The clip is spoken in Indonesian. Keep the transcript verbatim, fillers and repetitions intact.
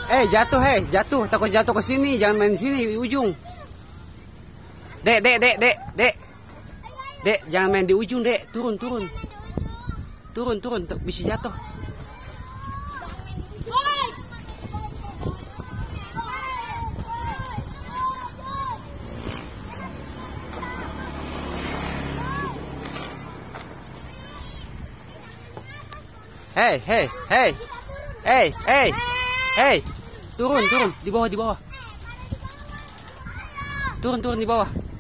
Eh, jatuh, hei, jatuh. Takut jatuh ke sini. Jangan main sini di ujung. Dek, dek, dek, dek, dek. Dek, jangan main di ujung, dek. Turun, turun. Turun, turun. Bisa jatuh. Hei, hei, hei. Hei, hei. Hei. Turun, turun. Di bawah, di bawah. Turun, turun di bawah.